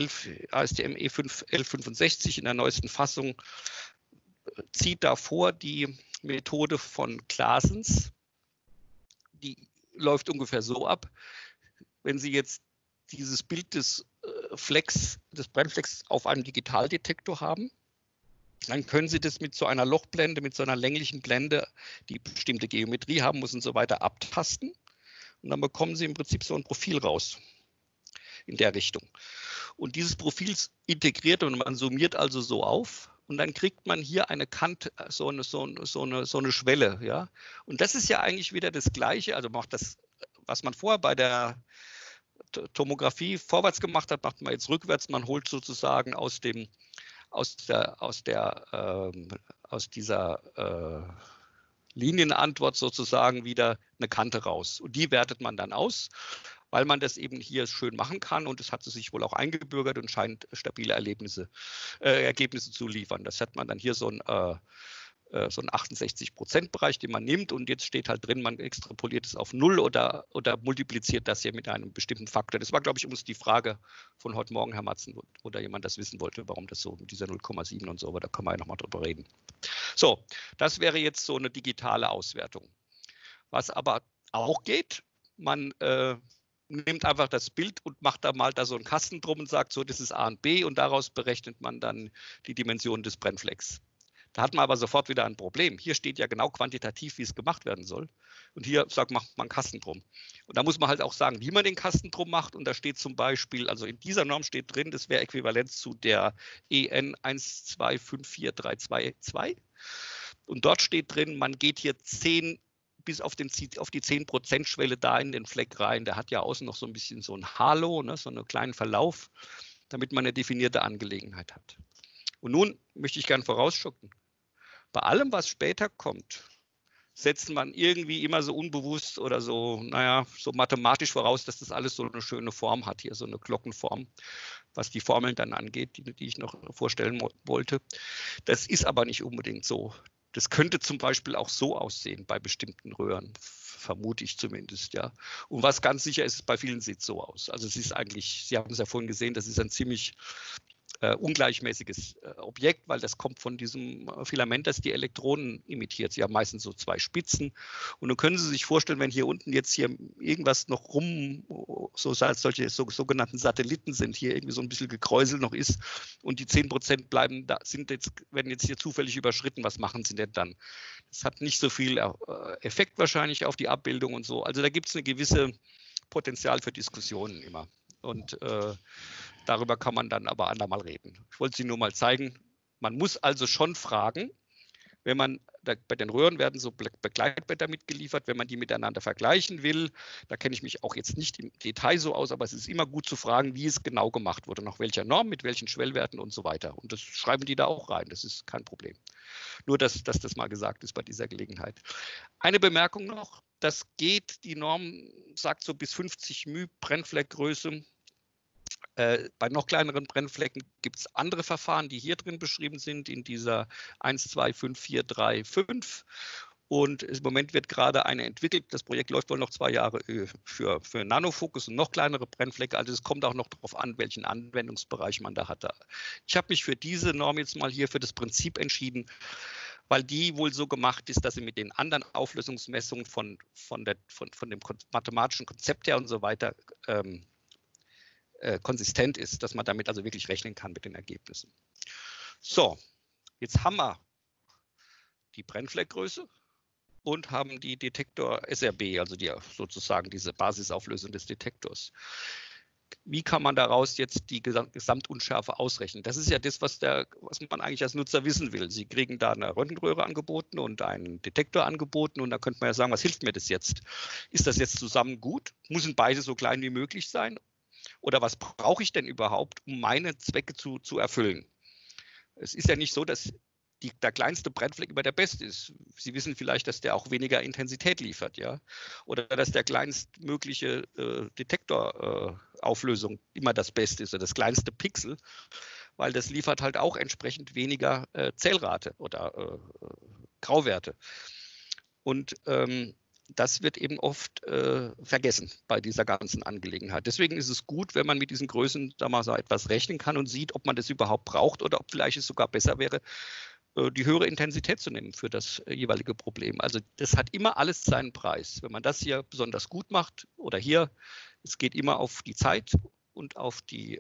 ASTM E1165 in der neuesten Fassung zieht davor die Methode von Claessens. Die läuft ungefähr so ab: Wenn Sie jetzt dieses Bild des Brennflecks auf einem Digitaldetektor haben, dann können Sie das mit so einer Lochblende, mit so einer länglichen Blende, die bestimmte Geometrie haben muss und so weiter, abtasten. Und dann bekommen Sie im Prinzip so ein Profil raus in der Richtung. Und dieses Profil integriert und man summiert also so auf. Und dann kriegt man hier eine Kante, so eine Schwelle. Ja? Und das ist ja eigentlich wieder das Gleiche. Also macht das, was man vorher bei der Tomographie vorwärts gemacht hat, macht man jetzt rückwärts. Man holt sozusagen aus der Linienantwort sozusagen wieder eine Kante raus. Und die wertet man dann aus, weil man das eben hier schön machen kann. Und es hat sich wohl auch eingebürgert und scheint stabile Ergebnisse zu liefern. Das hat man dann hier so ein 68%-Bereich, den man nimmt, und jetzt steht halt drin, man extrapoliert es auf 0 oder multipliziert das hier mit einem bestimmten Faktor. Das war, glaube ich, die Frage von heute Morgen, Herr Matzen, oder jemand das wissen wollte, warum das so mit dieser 0,7 und so, aber da können wir ja nochmal drüber reden. So, das wäre jetzt so eine digitale Auswertung. Was aber auch geht, man nimmt einfach das Bild und macht da mal so einen Kasten drum und sagt, so, das ist A und B, und daraus berechnet man dann die Dimension des Brennflecks. Da hat man aber sofort wieder ein Problem. Hier steht ja genau quantitativ, wie es gemacht werden soll. Und hier macht man einen Kasten drum. Und da muss man halt auch sagen, wie man den Kasten drum macht. Und da steht zum Beispiel, also in dieser Norm steht drin, das wäre äquivalent zu der EN 1254322. Und dort steht drin, man geht hier 10 bis auf die 10%-Schwelle da in den Fleck rein. Der hat ja außen noch so ein bisschen so ein Halo, ne, so einen kleinen Verlauf, damit man eine definierte Angelegenheit hat. Und nun möchte ich gerne vorausschicken. Bei allem, was später kommt, setzt man irgendwie immer so unbewusst oder so, naja, so mathematisch voraus, dass das alles so eine schöne Form hat, hier so eine Glockenform, was die Formeln dann angeht, die ich noch vorstellen wollte. Das ist aber nicht unbedingt so. Das könnte zum Beispiel auch so aussehen bei bestimmten Röhren, vermute ich zumindest, ja. Und was ganz sicher ist, bei vielen sieht es so aus. Also es ist eigentlich, Sie haben es ja vorhin gesehen, das ist ein ziemlich ungleichmäßiges Objekt, weil das kommt von diesem Filament, das die Elektronen imitiert. Sie haben meistens so 2 Spitzen. Und dann können Sie sich vorstellen, wenn hier unten jetzt hier irgendwas noch solche sogenannten Satelliten sind, hier irgendwie so ein bisschen gekräuselt noch ist und die 10% bleiben da, werden jetzt hier zufällig überschritten, was machen Sie denn dann? Das hat nicht so viel Effekt wahrscheinlich auf die Abbildung und so. Also da gibt es eine gewisse Potenzial für Diskussionen immer. Und darüber kann man dann aber andermal reden. Ich wollte Sie nur mal zeigen, man muss also schon fragen, wenn man, bei den Röhren werden so Begleitblätter mitgeliefert, wenn man die miteinander vergleichen will, da kenne ich mich auch jetzt nicht im Detail so aus, aber es ist immer gut zu fragen, wie es genau gemacht wurde, nach welcher Norm, mit welchen Schwellwerten und so weiter. Und das schreiben die da auch rein, das ist kein Problem. Nur, dass das mal gesagt ist bei dieser Gelegenheit. Eine Bemerkung noch, das geht, die Norm sagt so bis 50 μ Brennfleckgröße. Bei noch kleineren Brennflecken gibt es andere Verfahren, die hier drin beschrieben sind, in dieser 125435. Und im Moment wird gerade eine entwickelt. Das Projekt läuft wohl noch 2 Jahre für Nanofokus und noch kleinere Brennflecke. Also es kommt auch noch darauf an, welchen Anwendungsbereich man da hat. Ich habe mich für diese Norm jetzt mal hier für das Prinzip entschieden, weil die wohl so gemacht ist, dass sie mit den anderen Auflösungsmessungen von dem mathematischen Konzept her und so weiter konsistent ist, dass man damit also wirklich rechnen kann mit den Ergebnissen. So, jetzt haben wir die Brennfleckgröße und haben die Detektor SRB, also sozusagen diese Basisauflösung des Detektors. Wie kann man daraus jetzt die Gesamtunschärfe ausrechnen? Das ist ja das, was man eigentlich als Nutzer wissen will. Sie kriegen da eine Röntgenröhre angeboten und einen Detektor angeboten, und da könnte man ja sagen, was hilft mir das jetzt? Ist das jetzt zusammen gut? Müssen beide so klein wie möglich sein? Oder was brauche ich denn überhaupt, um meine Zwecke zu erfüllen? Es ist ja nicht so, dass der kleinste Brennfleck immer der beste ist. Sie wissen vielleicht, dass der auch weniger Intensität liefert, ja, oder dass der kleinstmögliche Detektorauflösung immer das Beste ist, oder das kleinste Pixel, weil das liefert halt auch entsprechend weniger Zählrate oder Grauwerte. Und das wird eben oft vergessen bei dieser ganzen Angelegenheit. Deswegen ist es gut, wenn man mit diesen Größen da mal so etwas rechnen kann und sieht, ob man das überhaupt braucht oder ob vielleicht es sogar besser wäre, die höhere Intensität zu nehmen für das jeweilige Problem. Also das hat immer alles seinen Preis. Wenn man das hier besonders gut macht oder hier, es geht immer auf die Zeit und auf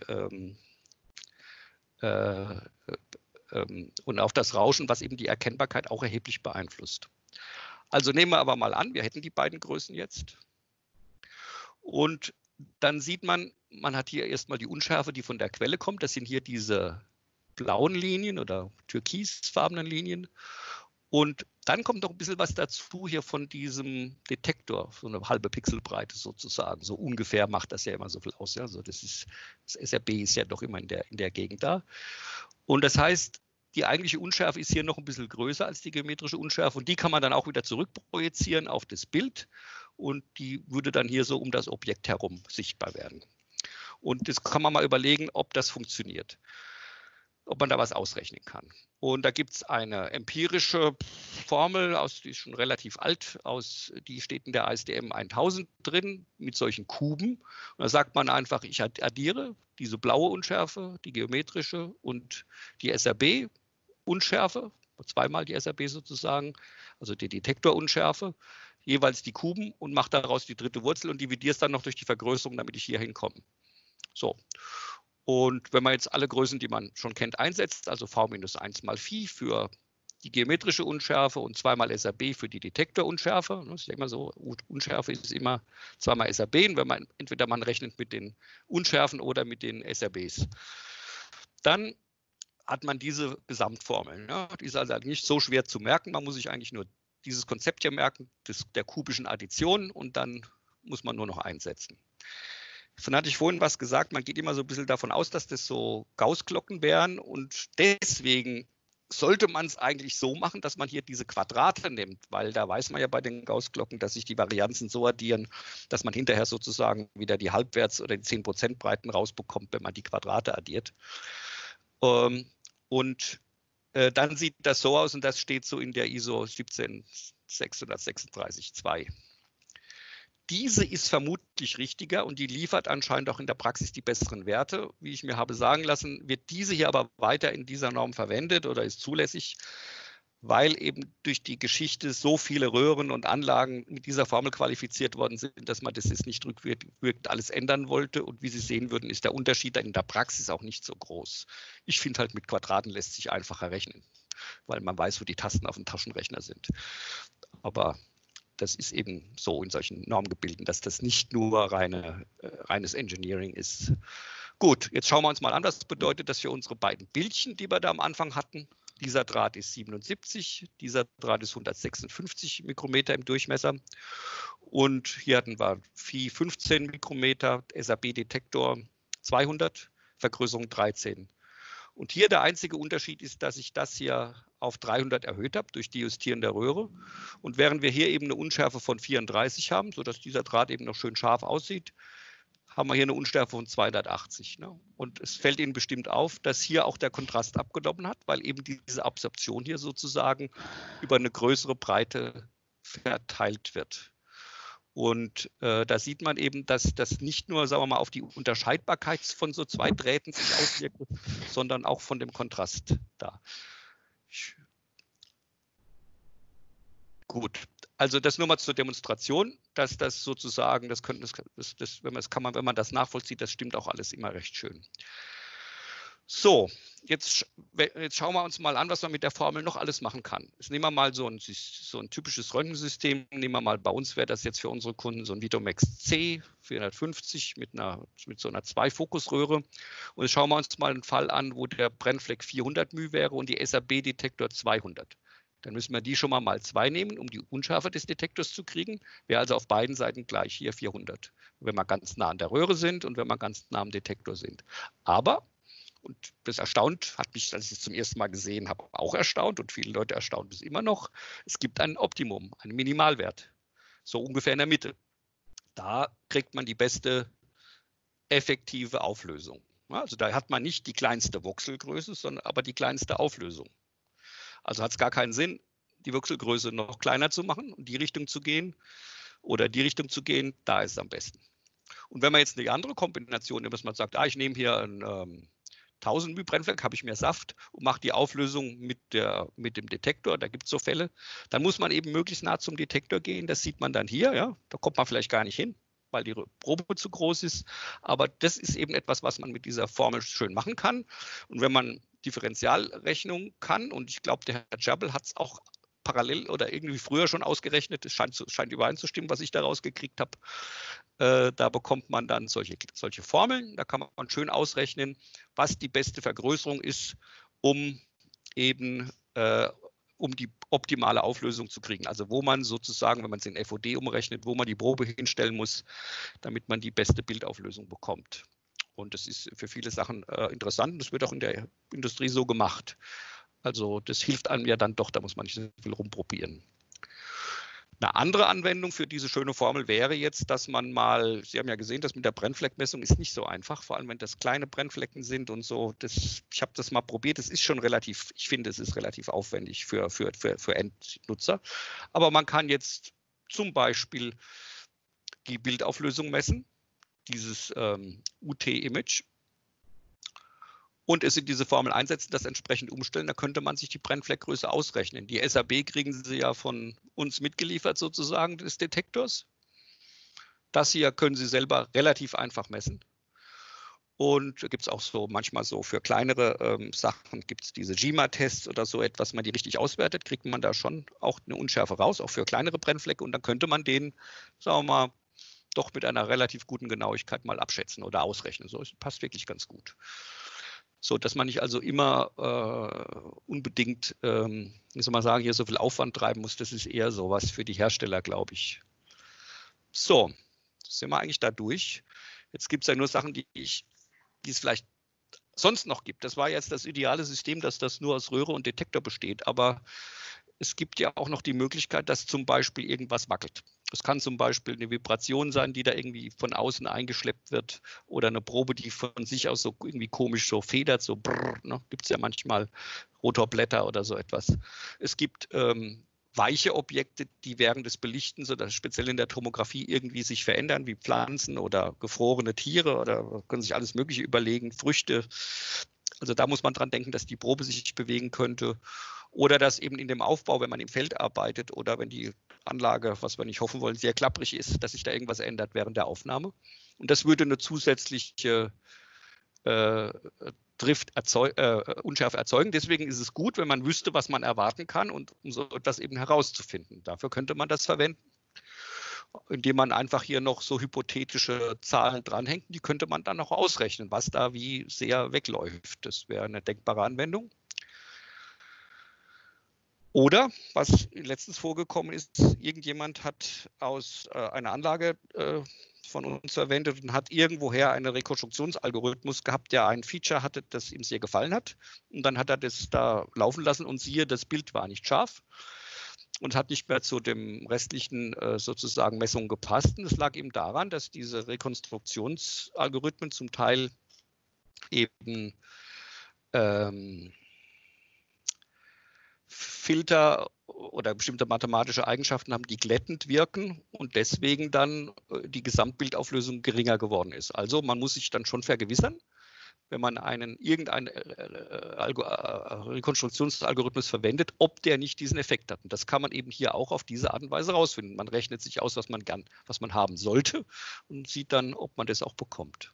und auf das Rauschen, was eben die Erkennbarkeit auch erheblich beeinflusst. Also nehmen wir aber mal an, wir hätten die beiden Größen jetzt. Und dann sieht man, man hat hier erstmal die Unschärfe, die von der Quelle kommt. Das sind hier diese blauen Linien oder türkisfarbenen Linien. Und dann kommt noch ein bisschen was dazu hier von diesem Detektor, so eine halbe Pixelbreite sozusagen. So ungefähr macht das ja immer so viel aus. Ja? Also das SRB ist ja doch immer in der Gegend da. Und das heißt, die eigentliche Unschärfe ist hier noch ein bisschen größer als die geometrische Unschärfe und die kann man dann auch wieder zurückprojizieren auf das Bild und die würde dann hier so um das Objekt herum sichtbar werden. Und jetzt kann man mal überlegen, ob das funktioniert, ob man da was ausrechnen kann. Und da gibt es eine empirische Formel, die ist schon relativ alt, die steht in der ASTM 1000 drin, mit solchen Kuben. Und da sagt man einfach, ich addiere diese blaue Unschärfe, die geometrische und die SRB-Unschärfe, zweimal die SRB sozusagen, also die Detektorunschärfe, jeweils die Kuben und mache daraus die dritte Wurzel und dividiere es dann noch durch die Vergrößerung, damit ich hier hinkomme. So. Und wenn man jetzt alle Größen, die man schon kennt, einsetzt, also v minus 1 mal Phi für die geometrische Unschärfe und 2 mal SRB für die Detektorunschärfe, das ist ja immer so, Unschärfe ist immer 2 mal SRB, und wenn man entweder man rechnet mit den Unschärfen oder mit den SRBs, dann hat man diese Gesamtformel. Ja, die ist also nicht so schwer zu merken, man muss sich eigentlich nur dieses Konzept hier merken, der kubischen Addition, und dann muss man nur noch einsetzen. Davon hatte ich vorhin was gesagt, man geht immer so ein bisschen davon aus, dass das so Gaußglocken wären und deswegen sollte man es eigentlich so machen, dass man hier diese Quadrate nimmt, weil da weiß man ja bei den Gaußglocken, dass sich die Varianzen so addieren, dass man hinterher sozusagen wieder die Halbwerts- oder die 10% Breiten rausbekommt, wenn man die Quadrate addiert. Dann sieht das so aus und das steht so in der ISO 17636-2. Diese ist vermutlich richtiger und die liefert anscheinend auch in der Praxis die besseren Werte. Wie ich mir habe sagen lassen, wird diese hier aber weiter in dieser Norm verwendet oder ist zulässig, weil eben durch die Geschichte so viele Röhren und Anlagen mit dieser Formel qualifiziert worden sind, dass man das jetzt nicht rückwirkend alles ändern wollte. Und wie Sie sehen würden, ist der Unterschied in der Praxis auch nicht so groß. Ich finde halt, mit Quadraten lässt sich einfacher rechnen, weil man weiß, wo die Tasten auf dem Taschenrechner sind. Aber das ist eben so in solchen Normgebilden, dass das nicht nur reines Engineering ist. Gut, jetzt schauen wir uns mal an, was bedeutet das für unsere beiden Bildchen, die wir da am Anfang hatten. Dieser Draht ist 77, dieser Draht ist 156 Mikrometer im Durchmesser. Und hier hatten wir Phi 15 Mikrometer, SAB-Detektor 200, Vergrößerung 13. Und hier der einzige Unterschied ist, dass ich das hier auf 300 erhöht habe durch die Justieren der Röhre. Und während wir hier eben eine Unschärfe von 34 haben, sodass dieser Draht eben noch schön scharf aussieht, haben wir hier eine Unschärfe von 280. Ne? Und es fällt Ihnen bestimmt auf, dass hier auch der Kontrast abgenommen hat, weil eben diese Absorption hier sozusagen über eine größere Breite verteilt wird. Und da sieht man eben, dass das nicht nur, sagen wir mal, auf die Unterscheidbarkeit von so zwei Drähten sich auswirkt, sondern auch von dem Kontrast da. Gut, also das nur mal zur Demonstration, dass das sozusagen, wenn man das nachvollzieht, das stimmt auch alles immer recht schön. So, jetzt schauen wir uns mal an, was man mit der Formel noch alles machen kann. Jetzt nehmen wir mal so ein typisches Röntgensystem. Nehmen wir mal, bei uns wäre das jetzt für unsere Kunden so ein Vitomax C 450 mit so einer Zwei-Fokusröhre. Und jetzt schauen wir uns mal einen Fall an, wo der Brennfleck 400 μ wäre und die SAB-Detektor 200. Dann müssen wir die schon mal 2 nehmen, um die Unschärfe des Detektors zu kriegen. Wäre also auf beiden Seiten gleich, hier 400, wenn wir ganz nah an der Röhre sind und wenn wir ganz nah am Detektor sind. Aber und das hat mich, als ich es zum ersten Mal gesehen habe, auch erstaunt und viele Leute erstaunt es immer noch. Es gibt ein Optimum, einen Minimalwert, so ungefähr in der Mitte. Da kriegt man die beste effektive Auflösung. Also da hat man nicht die kleinste Voxelgröße, sondern aber die kleinste Auflösung. Also hat es gar keinen Sinn, die Voxelgröße noch kleiner zu machen und die Richtung zu gehen oder die Richtung zu gehen, da ist es am besten. Und wenn man jetzt eine andere Kombination nimmt, dass man sagt, ich nehme hier ein 1000 μ Brennfleck, habe ich mehr Saft und mache die Auflösung mit dem Detektor, da gibt es so Fälle, dann muss man eben möglichst nah zum Detektor gehen, das sieht man dann hier, ja, da kommt man vielleicht gar nicht hin, weil die Probe zu groß ist, aber das ist eben etwas, was man mit dieser Formel schön machen kann. Und wenn man Differentialrechnung kann, und ich glaube, der Herr Dschabel hat es auch parallel oder irgendwie früher schon ausgerechnet, es scheint übereinzustimmen, was ich da rausgekriegt habe, da bekommt man dann solche Formeln, da kann man schön ausrechnen, was die beste Vergrößerung ist, um eben um die optimale Auflösung zu kriegen. Also wo man sozusagen, wenn man es in FOD umrechnet, wo man die Probe hinstellen muss, damit man die beste Bildauflösung bekommt. Und das ist für viele Sachen interessant und das wird auch in der Industrie so gemacht. Also das hilft einem ja dann doch, da muss man nicht so viel rumprobieren. Eine andere Anwendung für diese schöne Formel wäre jetzt, dass man mal, Sie haben ja gesehen, das mit der Brennfleckmessung ist nicht so einfach, vor allem wenn das kleine Brennflecken sind und so. Ich habe das mal probiert, es ist schon relativ, ich finde, es ist relativ aufwendig für Endnutzer. Aber man kann jetzt zum Beispiel die Bildauflösung messen, dieses UT-Image, und es in diese Formel einsetzen, das entsprechend umstellen, da könnte man sich die Brennfleckgröße ausrechnen. Die SAB kriegen Sie ja von uns mitgeliefert sozusagen des Detektors. Das hier können Sie selber relativ einfach messen. Und da gibt es auch so manchmal so für kleinere Sachen gibt es diese GMA-Tests oder so etwas, wenn man die richtig auswertet, kriegt man da schon auch eine Unschärfe raus, auch für kleinere Brennflecke. Und dann könnte man den, sagen wir mal, doch mit einer relativ guten Genauigkeit mal abschätzen oder ausrechnen. So, es passt wirklich ganz gut. So, dass man nicht also immer unbedingt, wie soll man sagen, hier so viel Aufwand treiben muss, das ist eher sowas für die Hersteller, glaube ich. So, sind wir eigentlich da durch. Jetzt gibt es ja nur Sachen, die es vielleicht sonst noch gibt. Das war jetzt das ideale System, dass das nur aus Röhre und Detektor besteht, aber es gibt ja auch noch die Möglichkeit, dass zum Beispiel irgendwas wackelt. Es kann zum Beispiel eine Vibration sein, die da irgendwie von außen eingeschleppt wird, oder eine Probe, die von sich aus so irgendwie komisch so federt, so brrr, ne? Gibt es ja manchmal Rotorblätter oder so etwas. Es gibt weiche Objekte, die während des Belichtens oder speziell in der Tomographie irgendwie sich verändern, wie Pflanzen oder gefrorene Tiere, oder können sich alles Mögliche überlegen, Früchte. Also da muss man dran denken, dass die Probe sich bewegen könnte. Oder dass eben in dem Aufbau, wenn man im Feld arbeitet oder wenn die Anlage, was wir nicht hoffen wollen, sehr klapprig ist, dass sich da irgendwas ändert während der Aufnahme. Und das würde eine zusätzliche Unschärfe erzeugen. Deswegen ist es gut, wenn man wüsste, was man erwarten kann, und um so etwas eben herauszufinden. Dafür könnte man das verwenden, indem man einfach hier noch so hypothetische Zahlen dranhängt. Die könnte man dann noch ausrechnen, was da wie sehr wegläuft. Das wäre eine denkbare Anwendung. Oder, was letztens vorgekommen ist, irgendjemand hat aus einer Anlage von uns verwendet und hat irgendwoher einen Rekonstruktionsalgorithmus gehabt, der ein Feature hatte, das ihm sehr gefallen hat. Und dann hat er das da laufen lassen und siehe, das Bild war nicht scharf und hat nicht mehr zu dem restlichen sozusagen Messungen gepasst. Und es lag eben daran, dass diese Rekonstruktionsalgorithmen zum Teil eben Filter oder bestimmte mathematische Eigenschaften haben, die glättend wirken und deswegen dann die Gesamtbildauflösung geringer geworden ist. Also man muss sich dann schon vergewissern, wenn man irgendeinen Rekonstruktionsalgorithmus verwendet, ob der nicht diesen Effekt hat. Und das kann man eben hier auch auf diese Art und Weise rausfinden. Man rechnet sich aus, was man haben sollte, und sieht dann, ob man das auch bekommt.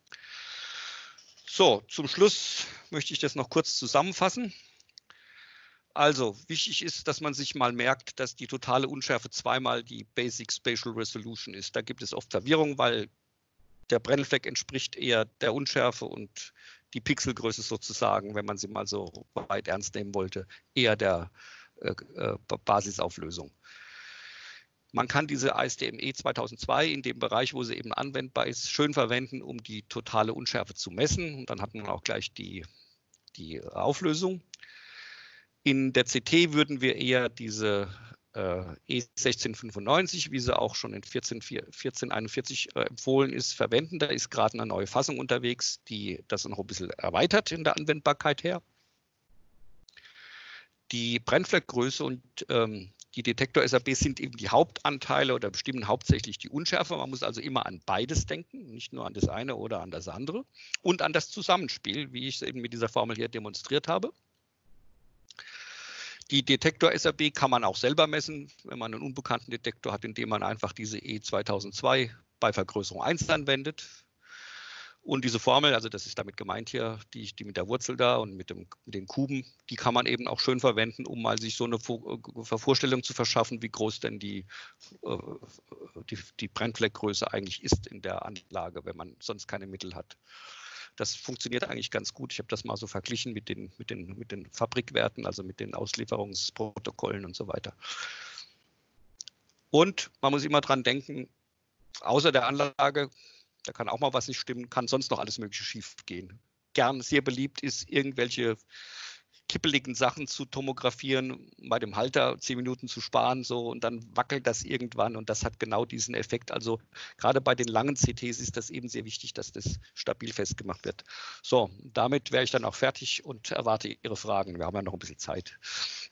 So, zum Schluss möchte ich das noch kurz zusammenfassen. Also wichtig ist, dass man sich mal merkt, dass die totale Unschärfe zweimal die Basic Spatial Resolution ist. Da gibt es oft Verwirrung, weil der Brennfleck entspricht eher der Unschärfe und die Pixelgröße sozusagen, wenn man sie mal so weit ernst nehmen wollte, eher der Basisauflösung. Man kann diese ASTM-E 2002 in dem Bereich, wo sie eben anwendbar ist, schön verwenden, um die totale Unschärfe zu messen. Und dann hat man auch gleich die Auflösung. In der CT würden wir eher diese E1695, wie sie auch schon in 1441 empfohlen ist, verwenden. Da ist gerade eine neue Fassung unterwegs, die das noch ein bisschen erweitert in der Anwendbarkeit her. Die Brennfleckgröße und die Detektor-SAB sind eben die Hauptanteile oder bestimmen hauptsächlich die Unschärfe. Man muss also immer an beides denken, nicht nur an das eine oder an das andere. Und an das Zusammenspiel, wie ich es eben mit dieser Formel hier demonstriert habe. Die Detektor-SAB kann man auch selber messen, wenn man einen unbekannten Detektor hat, indem man einfach diese E2002 bei Vergrößerung 1 anwendet. Und diese Formel, also das ist damit gemeint hier, die mit der Wurzel da und mit den Kuben, die kann man eben auch schön verwenden, um mal sich so eine Vorstellung zu verschaffen, wie groß denn die Brennfleckgröße eigentlich ist in der Anlage, wenn man sonst keine Mittel hat. Das funktioniert eigentlich ganz gut. Ich habe das mal so verglichen mit den Fabrikwerten, also mit den Auslieferungsprotokollen und so weiter. Und man muss immer dran denken, außer der Anlage, da kann auch mal was nicht stimmen, kann sonst noch alles Mögliche schief gehen. Gern sehr beliebt ist irgendwelche kippeligen Sachen zu tomografieren, bei dem Halter 10 Minuten zu sparen, so, und dann wackelt das irgendwann und das hat genau diesen Effekt. Also gerade bei den langen CTs ist das eben sehr wichtig, dass das stabil festgemacht wird. So, damit wäre ich dann auch fertig und erwarte Ihre Fragen. Wir haben ja noch ein bisschen Zeit.